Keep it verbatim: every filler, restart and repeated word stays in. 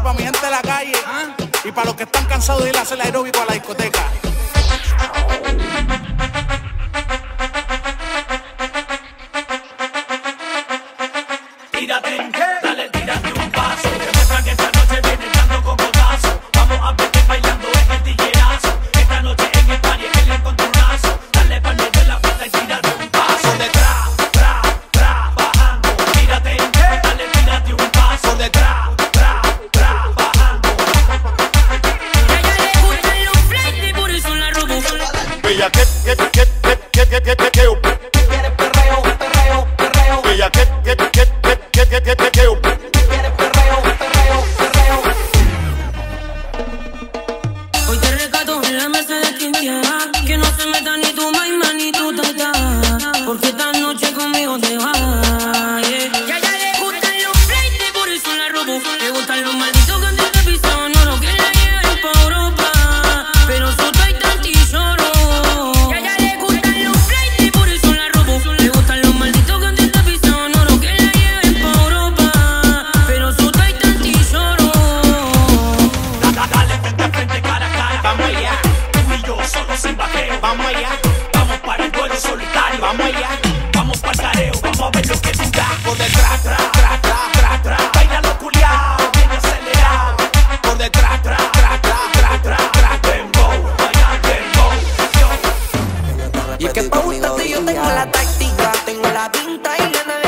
para mi gente de la calle. ¿Ah? Y para los que están cansados de ir a hacer aeróbico a la discoteca. Tírate, dale, tírate un paso. Demuestra que esta noche viene dando con codazo. Vamos a verte bailando en el tiguerazo. Esta noche en el party es el encontronazo. Dale pa'l medio de la pista y tírate un paso. Por detrás, tra, tra, bajando. Tírate, dale, tírate un paso. Por detrás, tra, tra, bajando. A ella le gustan los flights y por eso la robo. Bella, que, que, que, que, que, que, que, que, que. Quieres perreo, perreo, perreo. Bella, que, que, que, que, que, que, que, que, que. Quieres perreo, perreo, perreo. Hoy te rescato en la mesa de quien quiera. Que no se meta ni tu maima ni tu tata. Porque esta noche conmigo te vas. Yeah. Y a ella le gustan los flights y por eso la robo. Le gustan los malditos que antes te pisaban oro. Que la lleven pa' Europa. Pero sota y tanti solo. Y a ella le gustan los flights y por eso la robo. Le gustan los malditos que antes te pisaban oro. Que la lleven pa' Europa. Pero sota y tanti solo. Dale frente a frente, cara a cara. Vamos allá. Tú y yo solo sin bajeo. Vamos allá. Vamos para el duelo solitario. Vamos allá. Vamos para el careo. Vamos a ver lo que tú das. Por detrás, tra, tra, tra, tra, tra. Bailalo culiao, bien acelerado. Por detrás, tra, tra, tra, tra, tra, tra. Dembow, baila dembow. Y es que pa' gustarte yo tengo la táctica, tengo la pinta y ganas de